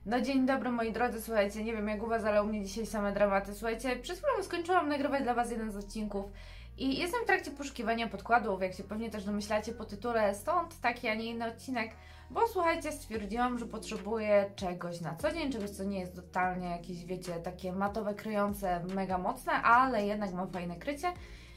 No dzień dobry moi drodzy, słuchajcie, nie wiem jak u was, ale u mnie dzisiaj same dramaty. Słuchajcie, przed chwilą skończyłam nagrywać dla was jeden z odcinków i jestem w trakcie poszukiwania podkładów, jak się pewnie też domyślacie po tytule, stąd taki, a nie inny odcinek, bo słuchajcie, stwierdziłam, że potrzebuję czegoś na co dzień, czegoś co nie jest totalnie jakieś, wiecie, takie matowe, kryjące, mega mocne, ale jednak ma fajne krycie.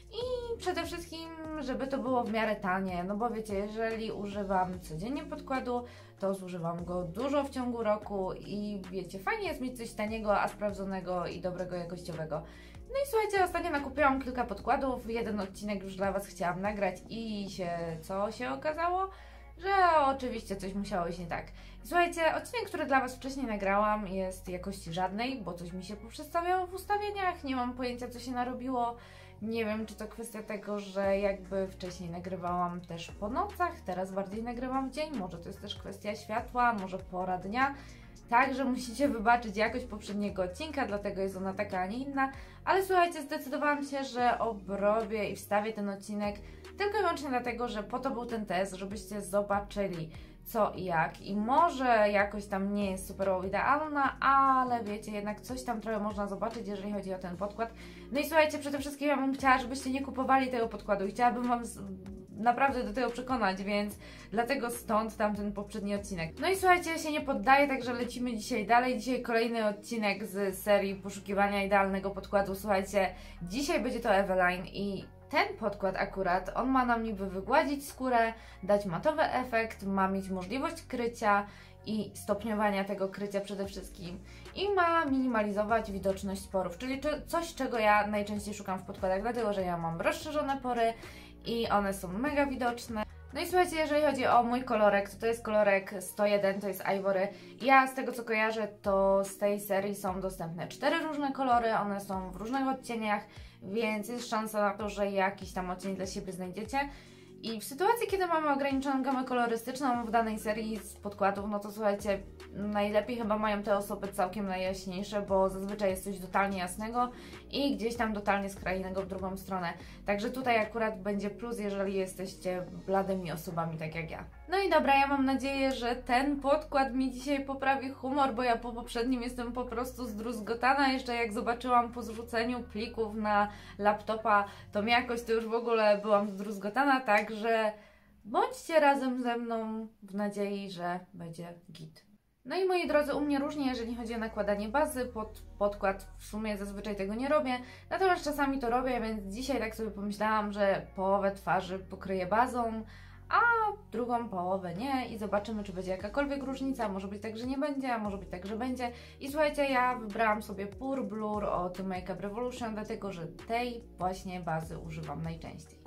I przede wszystkim, żeby to było w miarę tanie, no bo wiecie, jeżeli używam codziennie podkładu, to zużywam go dużo w ciągu roku i wiecie, fajnie jest mieć coś taniego, a sprawdzonego i dobrego jakościowego. No i słuchajcie, ostatnio nakupiłam kilka podkładów, jeden odcinek już dla was chciałam nagrać i co się okazało? Że oczywiście coś musiało iść nie tak. Słuchajcie, odcinek, który dla was wcześniej nagrałam, jest jakości żadnej, bo coś mi się poprzestawiało w ustawieniach, nie mam pojęcia co się narobiło. Nie wiem, czy to kwestia tego, że jakby wcześniej nagrywałam też po nocach, teraz bardziej nagrywam w dzień, może to jest też kwestia światła, może pora dnia. Także musicie wybaczyć jakość poprzedniego odcinka, dlatego jest ona taka, a nie inna. Ale słuchajcie, zdecydowałam się, że obrobię i wstawię ten odcinek tylko i wyłącznie dlatego, że po to był ten test, żebyście zobaczyli co i jak. I może jakoś tam nie jest super idealna, ale wiecie, jednak coś tam trochę można zobaczyć, jeżeli chodzi o ten podkład. No i słuchajcie, przede wszystkim ja bym chciała, żebyście nie kupowali tego podkładu i chciałabym wam naprawdę do tego przekonać, więc dlatego stąd tamten poprzedni odcinek. No i słuchajcie, ja się nie poddaję, także lecimy dzisiaj dalej. Dzisiaj kolejny odcinek z serii poszukiwania idealnego podkładu. Słuchajcie, dzisiaj będzie to Eveline i ten podkład akurat, on ma nam niby wygładzić skórę, dać matowy efekt, ma mieć możliwość krycia i stopniowania tego krycia przede wszystkim i ma minimalizować widoczność porów, czyli coś, czego ja najczęściej szukam w podkładach, dlatego że ja mam rozszerzone pory i one są mega widoczne. No i słuchajcie, jeżeli chodzi o mój kolorek, to jest kolorek 101, to jest Ivory. Ja z tego co kojarzę, to z tej serii są dostępne 4 różne kolory, one są w różnych odcieniach, więc jest szansa na to, że jakiś tam odcień dla siebie znajdziecie. I w sytuacji, kiedy mamy ograniczoną gamę kolorystyczną w danej serii z podkładów, no to słuchajcie, najlepiej chyba mają te osoby całkiem najjaśniejsze, bo zazwyczaj jest coś totalnie jasnego i gdzieś tam totalnie skrajnego w drugą stronę. Także tutaj akurat będzie plus, jeżeli jesteście bladymi osobami, tak jak ja. No i dobra, ja mam nadzieję, że ten podkład mi dzisiaj poprawi humor, bo ja po poprzednim jestem po prostu zdruzgotana. Jeszcze jak zobaczyłam po zrzuceniu plików na laptopa tą jakość, to już w ogóle byłam zdruzgotana, także bądźcie razem ze mną w nadziei, że będzie git. No i moi drodzy, u mnie różnie, jeżeli chodzi o nakładanie bazy pod podkład, w sumie zazwyczaj tego nie robię, natomiast czasami to robię, więc dzisiaj tak sobie pomyślałam, że połowę twarzy pokryję bazą, a drugą połowę nie i zobaczymy, czy będzie jakakolwiek różnica. Może być tak, że nie będzie, a może być tak, że będzie. I słuchajcie, ja wybrałam sobie Pure Blur od Make Up Revolution, dlatego że tej właśnie bazy używam najczęściej.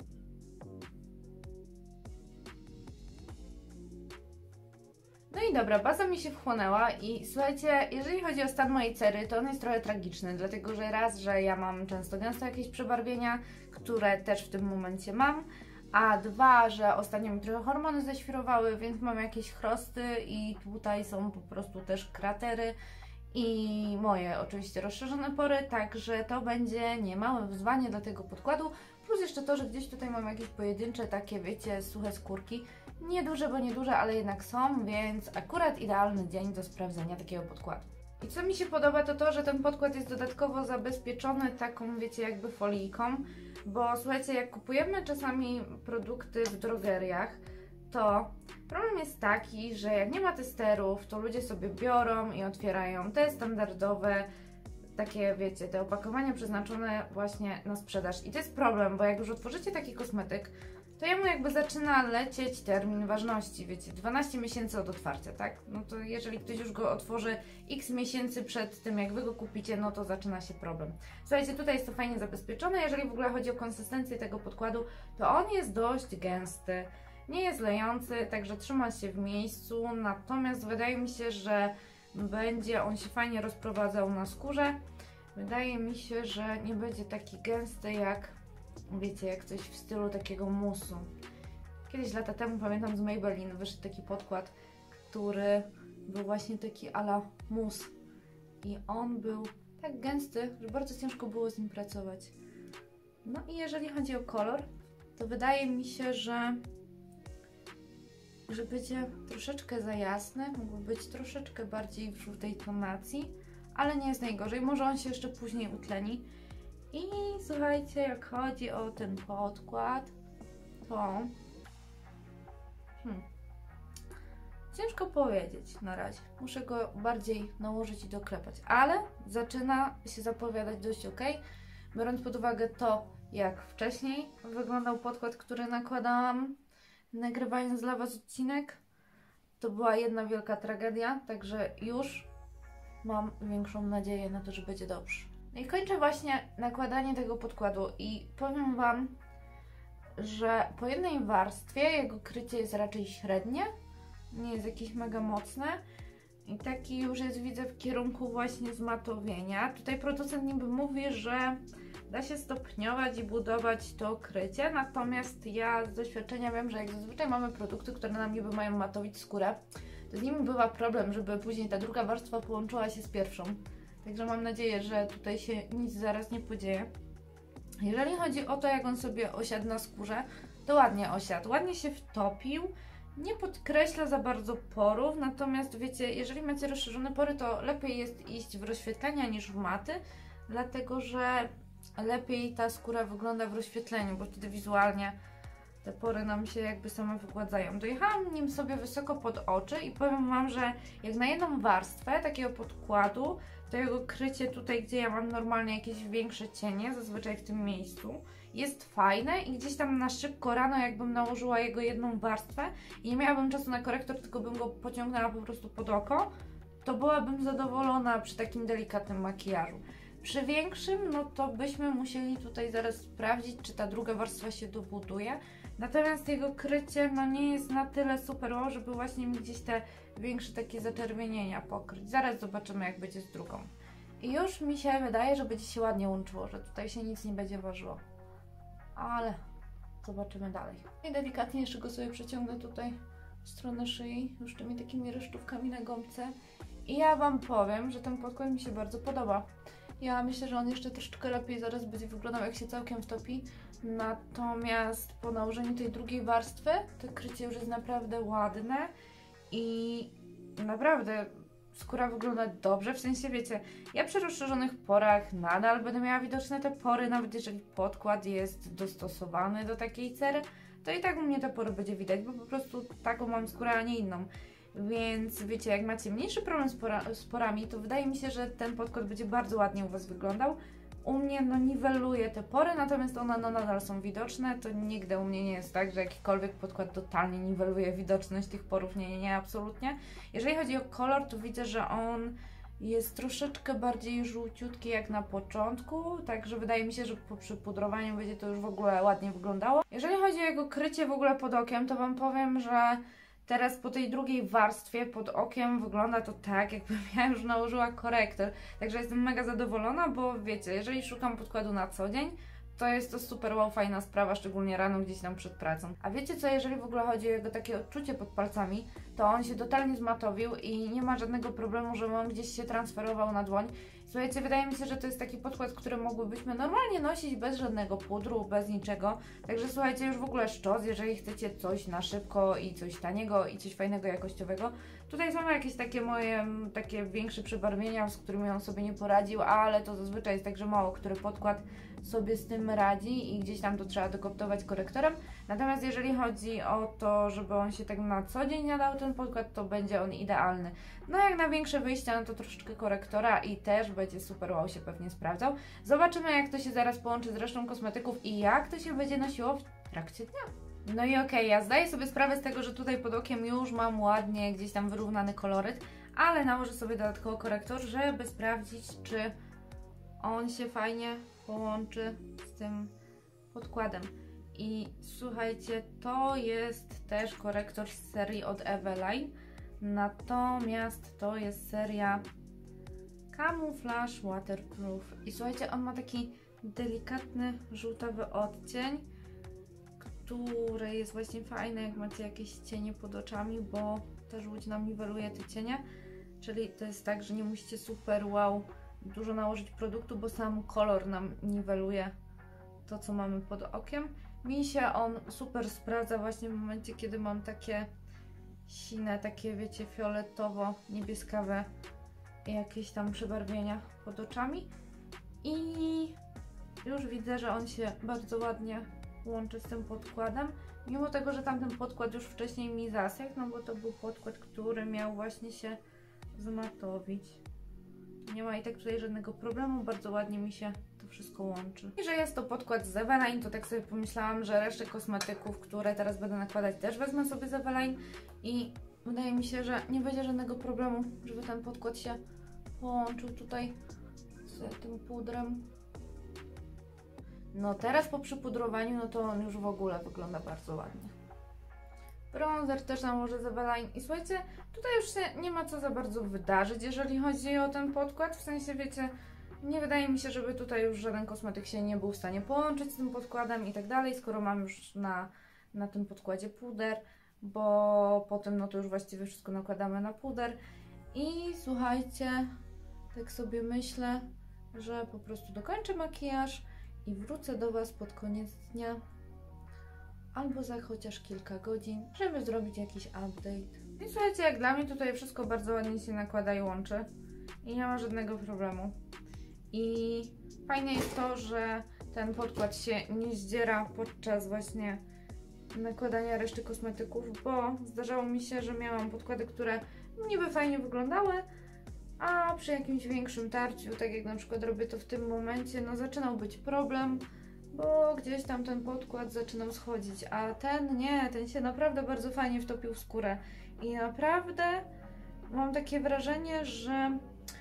No i dobra, baza mi się wchłonęła i słuchajcie, jeżeli chodzi o stan mojej cery, to on jest trochę tragiczny, dlatego że raz, że ja mam często gęsto jakieś przebarwienia, które też w tym momencie mam, a dwa, że ostatnio mi trochę hormony zaświrowały, więc mam jakieś chrosty i tutaj są po prostu też kratery i moje oczywiście rozszerzone pory, także to będzie niemałe wyzwanie dla tego podkładu, plus jeszcze to, że gdzieś tutaj mam jakieś pojedyncze takie, wiecie, suche skórki, nieduże, bo nieduże, ale jednak są, więc akurat idealny dzień do sprawdzenia takiego podkładu. I co mi się podoba, to to, że ten podkład jest dodatkowo zabezpieczony taką, wiecie, jakby folijką, bo słuchajcie, jak kupujemy czasami produkty w drogeriach, to problem jest taki, że jak nie ma testerów, to ludzie sobie biorą i otwierają te standardowe, takie, wiecie, te opakowania przeznaczone właśnie na sprzedaż. I to jest problem, bo jak już otworzycie taki kosmetyk, to jemu jakby zaczyna lecieć termin ważności, wiecie, 12 miesięcy od otwarcia, tak? No to jeżeli ktoś już go otworzy x miesięcy przed tym, jak wy go kupicie, no to zaczyna się problem. Słuchajcie, tutaj jest to fajnie zabezpieczone, jeżeli w ogóle chodzi o konsystencję tego podkładu, to on jest dość gęsty, nie jest lejący, także trzyma się w miejscu, natomiast wydaje mi się, że będzie on się fajnie rozprowadzał na skórze. Wydaje mi się, że nie będzie taki gęsty jak, wiecie, jak coś w stylu takiego musu. Kiedyś lata temu, pamiętam, z Maybelline wyszedł taki podkład, który był właśnie taki a la mus. I on był tak gęsty, że bardzo ciężko było z nim pracować. No i jeżeli chodzi o kolor, to wydaje mi się, że że będzie troszeczkę za jasny, mógł być troszeczkę bardziej w żółtej tonacji, ale nie jest najgorzej, może on się jeszcze później utleni. I słuchajcie, jak chodzi o ten podkład, to ciężko powiedzieć na razie. Muszę go bardziej nałożyć i doklepać, ale zaczyna się zapowiadać dość ok, biorąc pod uwagę to, jak wcześniej wyglądał podkład, który nakładałam nagrywając dla Was odcinek. To była jedna wielka tragedia, także już mam większą nadzieję na to, że będzie dobrze. No i kończę właśnie nakładanie tego podkładu i powiem Wam, że po jednej warstwie jego krycie jest raczej średnie, nie jest jakieś mega mocne i taki już jest, widzę, w kierunku właśnie zmatowienia. Tutaj producent niby mówi, że da się stopniować i budować to krycie, natomiast ja z doświadczenia wiem, że jak zazwyczaj mamy produkty, które nam niby mają matowić skórę, to z nimi bywa problem, żeby później ta druga warstwa połączyła się z pierwszą. Także mam nadzieję, że tutaj się nic zaraz nie podzieje. Jeżeli chodzi o to, jak on sobie osiadł na skórze, to ładnie osiadł, ładnie się wtopił, nie podkreśla za bardzo porów, natomiast wiecie, jeżeli macie rozszerzone pory, to lepiej jest iść w rozświetlenia niż w maty, dlatego że lepiej ta skóra wygląda w rozświetleniu, bo wtedy wizualnie te pory nam się jakby same wygładzają. Dojechałam nim sobie wysoko pod oczy i powiem Wam, że jak na jedną warstwę takiego podkładu, to jego krycie tutaj, gdzie ja mam normalnie jakieś większe cienie, zazwyczaj w tym miejscu, jest fajne i gdzieś tam na szybko rano, jakbym nałożyła jego jedną warstwę i nie miałabym czasu na korektor, tylko bym go pociągnęła po prostu pod oko, to byłabym zadowolona przy takim delikatnym makijażu. Przy większym, no to byśmy musieli tutaj zaraz sprawdzić, czy ta druga warstwa się dobuduje. Natomiast jego krycie no nie jest na tyle super wow, żeby właśnie mi gdzieś te większe takie zaczerwienienia pokryć. Zaraz zobaczymy, jak będzie z drugą. I już mi się wydaje, że będzie się ładnie łączyło, że tutaj się nic nie będzie ważyło. Ale zobaczymy dalej. I delikatnie jeszcze go sobie przeciągnę tutaj w stronę szyi, już tymi takimi resztówkami na gąbce. I ja Wam powiem, że ten podkład mi się bardzo podoba. Ja myślę, że on jeszcze troszeczkę lepiej zaraz będzie wyglądał, jak się całkiem wtopi. Natomiast po nałożeniu tej drugiej warstwy to krycie już jest naprawdę ładne i naprawdę skóra wygląda dobrze, w sensie wiecie, ja przy rozszerzonych porach nadal będę miała widoczne te pory, nawet jeżeli podkład jest dostosowany do takiej cery, to i tak u mnie te pory będzie widać, bo po prostu taką mam skórę, a nie inną. Więc wiecie, jak macie mniejszy problem z porami, to wydaje mi się, że ten podkład będzie bardzo ładnie u Was wyglądał. U mnie no niweluje te pory, natomiast one no nadal są widoczne. To nigdy u mnie nie jest tak, że jakikolwiek podkład totalnie niweluje widoczność tych porów. Nie, absolutnie. Jeżeli chodzi o kolor, to widzę, że on jest troszeczkę bardziej żółciutki jak na początku, także wydaje mi się, że po przypudrowaniu będzie to już w ogóle ładnie wyglądało. Jeżeli chodzi o jego krycie w ogóle pod okiem, to Wam powiem, że teraz po tej drugiej warstwie pod okiem wygląda to tak, jakbym ja już nałożyła korektor. Także jestem mega zadowolona, bo wiecie, jeżeli szukam podkładu na co dzień, to jest to super wow, fajna sprawa, szczególnie rano gdzieś tam przed pracą. A wiecie co, jeżeli w ogóle chodzi o jego takie odczucie pod palcami, to on się totalnie zmatowił i nie ma żadnego problemu, żeby on gdzieś się transferował na dłoń. Słuchajcie, wydaje mi się, że to jest taki podkład, który mogłybyśmy normalnie nosić bez żadnego pudru, bez niczego. Także słuchajcie, już w ogóle sztos, jeżeli chcecie coś na szybko i coś taniego i coś fajnego, jakościowego. Tutaj są jakieś takie moje, takie większe przebarwienia, z którymi on sobie nie poradził, ale to zazwyczaj jest tak, że mało który podkład sobie z tym radzi i gdzieś tam to trzeba dokoptować korektorem. Natomiast jeżeli chodzi o to, żeby on się tak na co dzień nadał ten podkład, to będzie on idealny. No jak na większe wyjścia, no to troszeczkę korektora i też będzie super wow się pewnie sprawdzał. Zobaczymy, jak to się zaraz połączy z resztą kosmetyków i jak to się będzie nosiło w trakcie dnia. No i okej, ja zdaję sobie sprawę z tego, że tutaj pod okiem już mam ładnie gdzieś tam wyrównany koloryt, ale nałożę sobie dodatkowo korektor, żeby sprawdzić, czy on się fajnie połączy z tym podkładem. I słuchajcie, to jest też korektor z serii od Eveline, natomiast to jest seria Camouflage Waterproof. I słuchajcie, on ma taki delikatny, żółtawy odcień, który jest właśnie fajny, jak macie jakieś cienie pod oczami, bo ta żółć nam niweluje te cienie. Czyli to jest tak, że nie musicie super wow dużo nałożyć produktu, bo sam kolor nam niweluje to, co mamy pod okiem. Mi się on super sprawdza właśnie w momencie, kiedy mam takie sine, takie wiecie, fioletowo-niebieskawe jakieś tam przebarwienia pod oczami. I już widzę, że on się bardzo ładnie łączy z tym podkładem. Mimo tego, że tamten podkład już wcześniej mi zasechł, no bo to był podkład, który miał właśnie się zmatowić. Nie ma i tak tutaj żadnego problemu, bardzo ładnie mi się to wszystko łączy. I że jest to podkład z Eveline, to tak sobie pomyślałam, że resztę kosmetyków, które teraz będę nakładać, też wezmę sobie z Eveline i wydaje mi się, że nie będzie żadnego problemu, żeby ten podkład się połączył tutaj z tym pudrem. No teraz po przypudrowaniu, no to on już w ogóle wygląda bardzo ładnie. Bronzer też nałożę z Eveline i słuchajcie, tutaj już się nie ma co za bardzo wydarzyć, jeżeli chodzi o ten podkład, w sensie wiecie, nie wydaje mi się, żeby tutaj już żaden kosmetyk się nie był w stanie połączyć z tym podkładem i tak dalej, skoro mam już na tym podkładzie puder, bo potem no to już właściwie wszystko nakładamy na puder. I słuchajcie, tak sobie myślę, że po prostu dokończę makijaż i wrócę do Was pod koniec dnia albo za chociaż kilka godzin, żeby zrobić jakiś update. I słuchajcie, jak dla mnie tutaj wszystko bardzo ładnie się nakłada i łączy i nie ma żadnego problemu. I fajne jest to, że ten podkład się nie zdziera podczas właśnie nakładania reszty kosmetyków, bo zdarzało mi się, że miałam podkłady, które niby fajnie wyglądały, a przy jakimś większym tarciu, tak jak na przykład robię to w tym momencie, no zaczynał być problem, bo gdzieś tam ten podkład zaczynał schodzić, a ten nie, ten się naprawdę bardzo fajnie wtopił w skórę i naprawdę mam takie wrażenie, że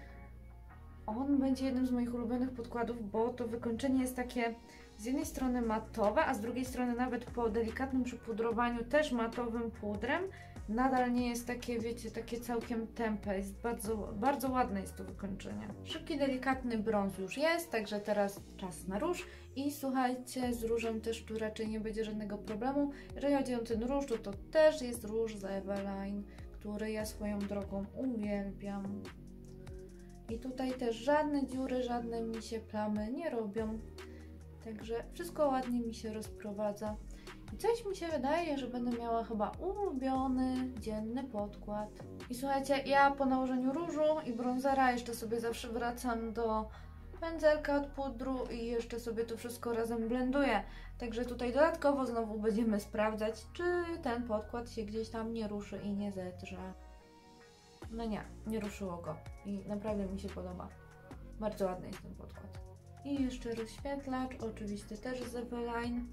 on będzie jednym z moich ulubionych podkładów, bo to wykończenie jest takie z jednej strony matowe, a z drugiej strony nawet po delikatnym przypudrowaniu też matowym pudrem nadal nie jest takie, wiecie, takie całkiem tępe, jest bardzo ładne jest to wykończenie. Szybki, delikatny brąz już jest, także teraz czas na róż i słuchajcie, z różem też tu raczej nie będzie żadnego problemu. Jeżeli chodzi o ten róż, to też jest róż z Eveline, który ja swoją drogą uwielbiam. I tutaj też żadne dziury, żadne mi się plamy nie robią, także wszystko ładnie mi się rozprowadza. I coś mi się wydaje, że będę miała chyba ulubiony dzienny podkład. I słuchajcie, ja po nałożeniu różu i bronzera jeszcze sobie zawsze wracam do pędzelka od pudru i jeszcze sobie to wszystko razem blenduję. Także tutaj dodatkowo znowu będziemy sprawdzać, czy ten podkład się gdzieś tam nie ruszy i nie zedrze. No nie ruszyło go i naprawdę mi się podoba. Bardzo ładny jest ten podkład. I jeszcze rozświetlacz, oczywiście też z Eveline.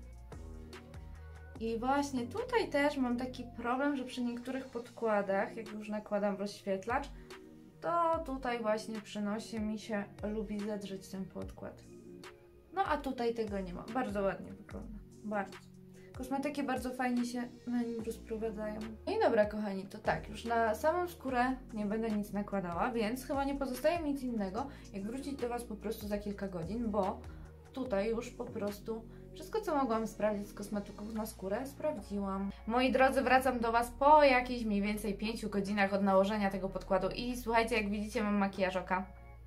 I właśnie tutaj też mam taki problem, że przy niektórych podkładach, jak już nakładam rozświetlacz, to tutaj właśnie przynosi mi się, lubi zedrzeć ten podkład. No a tutaj tego nie ma. Bardzo ładnie wygląda. Bardzo. Kosmetyki bardzo fajnie się na nim rozprowadzają. No i dobra, kochani, to tak, już na samą skórę nie będę nic nakładała, więc chyba nie pozostaje mi nic innego, jak wrócić do Was po prostu za kilka godzin, bo tutaj już po prostu wszystko, co mogłam sprawdzić z kosmetyków na skórę, sprawdziłam. Moi drodzy, wracam do Was po jakichś mniej więcej 5 godzinach od nałożenia tego podkładu i słuchajcie, jak widzicie, mam makijaż oka.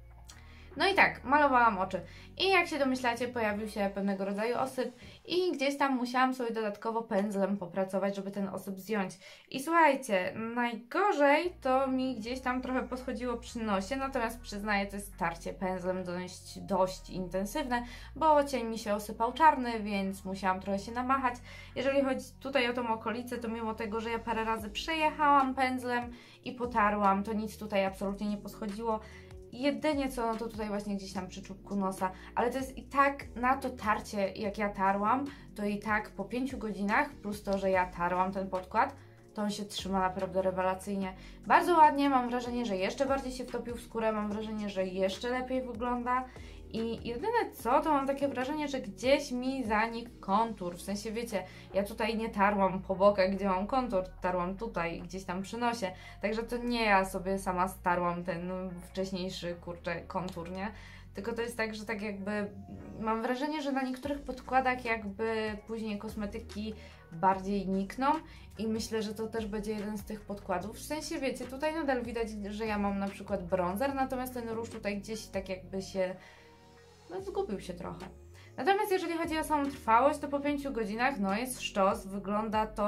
No i tak, malowałam oczy i jak się domyślacie, pojawił się pewnego rodzaju osyp i gdzieś tam musiałam sobie dodatkowo pędzlem popracować, żeby ten osyp zdjąć. I słuchajcie, najgorzej to mi gdzieś tam trochę poschodziło przy nosie, natomiast przyznaję, to jest starcie pędzlem dość intensywne, bo cień mi się osypał czarny, więc musiałam trochę się namachać. Jeżeli chodzi tutaj o tą okolicę, to mimo tego, że ja parę razy przejechałam pędzlem i potarłam, to nic tutaj absolutnie nie poschodziło. Jedynie co, no to tutaj właśnie gdzieś tam przy czubku nosa, ale to jest i tak na to tarcie, jak ja tarłam, to i tak po 5 godzinach, plus to, że ja tarłam ten podkład, to on się trzyma naprawdę rewelacyjnie. Bardzo ładnie, mam wrażenie, że jeszcze bardziej się wtopił w skórę, mam wrażenie, że jeszcze lepiej wygląda. I jedyne co, to mam takie wrażenie, że gdzieś mi zanikł kontur, w sensie wiecie, ja tutaj nie tarłam po bokach, gdzie mam kontur, tarłam tutaj, gdzieś tam przy nosie, także to nie ja sobie sama starłam ten wcześniejszy, kurczę, kontur, nie? Tylko to jest tak, że tak jakby, mam wrażenie, że na niektórych podkładach jakby później kosmetyki bardziej nikną i myślę, że to też będzie jeden z tych podkładów, w sensie wiecie, tutaj nadal widać, że ja mam na przykład bronzer, natomiast ten róż tutaj gdzieś tak jakby się no zgubił się trochę. Natomiast jeżeli chodzi o samą trwałość, to po 5 godzinach no jest sztos, wygląda to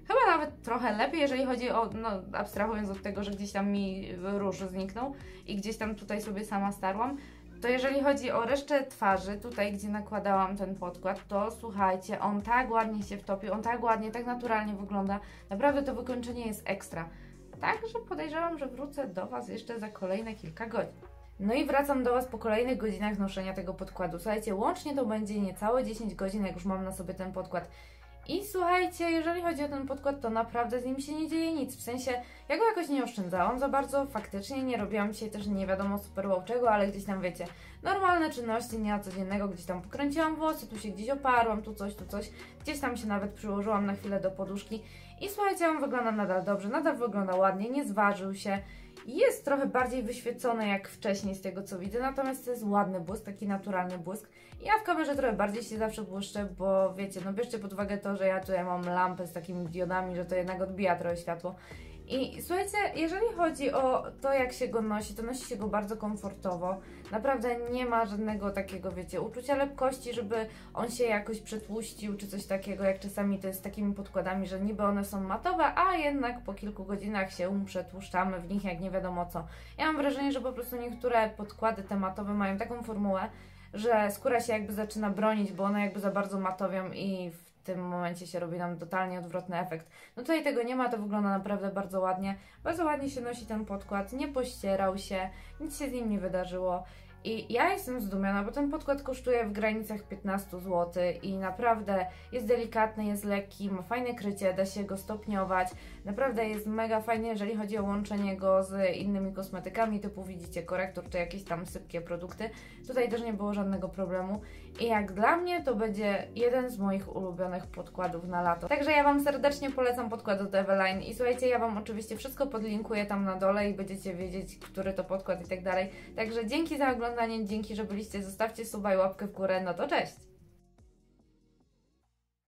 Chyba nawet trochę lepiej, jeżeli chodzi o, no abstrahując od tego, że gdzieś tam mi róż zniknął i gdzieś tam tutaj sobie sama starłam, to jeżeli chodzi o resztę twarzy, tutaj gdzie nakładałam ten podkład, to słuchajcie, on tak ładnie się wtopił, on tak ładnie, tak naturalnie wygląda. Naprawdę to wykończenie jest ekstra. Także podejrzewam, że wrócę do Was jeszcze za kolejne kilka godzin. No i wracam do Was po kolejnych godzinach noszenia tego podkładu. Słuchajcie, łącznie to będzie niecałe 10 godzin, jak już mam na sobie ten podkład. I słuchajcie, jeżeli chodzi o ten podkład, to naprawdę z nim się nie dzieje nic. W sensie, ja go jakoś nie oszczędzałam za bardzo, faktycznie nie robiłam dzisiaj też nie wiadomo super wow czego, ale gdzieś tam wiecie, normalne czynności dnia codziennego, gdzieś tam pokręciłam włosy, tu się gdzieś oparłam, tu coś, gdzieś tam się nawet przyłożyłam na chwilę do poduszki. I słuchajcie, on wygląda nadal dobrze, nadal wygląda ładnie, nie zważył się. Jest trochę bardziej wyświecony jak wcześniej z tego co widzę, natomiast to jest ładny błysk, taki naturalny błysk. Ja w kamerze trochę bardziej się zawsze błyszczę, bo wiecie, no bierzcie pod uwagę to, że ja tutaj mam lampę z takimi diodami, że to jednak odbija trochę światło. I słuchajcie, jeżeli chodzi o to, jak się go nosi, to nosi się go bardzo komfortowo. Naprawdę nie ma żadnego takiego, wiecie, uczucia lepkości, żeby on się jakoś przetłuścił, czy coś takiego, jak czasami to jest z takimi podkładami, że niby one są matowe, a jednak po kilku godzinach się przetłuszczamy w nich jak nie wiadomo co. Ja mam wrażenie, że po prostu niektóre podkłady te matowe mają taką formułę, że skóra się jakby zaczyna bronić, bo one jakby za bardzo matowią i w tym momencie się robi nam totalnie odwrotny efekt. No tutaj tego nie ma, to wygląda naprawdę bardzo ładnie. Bardzo ładnie się nosi ten podkład, nie pościerał się, nic się z nim nie wydarzyło. I ja jestem zdumiona, bo ten podkład kosztuje w granicach 15 zł i naprawdę jest delikatny, jest lekki, ma fajne krycie, da się go stopniować. Naprawdę jest mega fajnie, jeżeli chodzi o łączenie go z innymi kosmetykami, typu widzicie korektor czy jakieś tam sypkie produkty. Tutaj też nie było żadnego problemu i jak dla mnie to będzie jeden z moich ulubionych podkładów na lato. Także ja Wam serdecznie polecam podkład od Eveline i słuchajcie, ja Wam oczywiście wszystko podlinkuję tam na dole i będziecie wiedzieć, który to podkład i tak dalej. Także dzięki za oglądanie, dzięki, że byliście, zostawcie suba i łapkę w górę, no to cześć!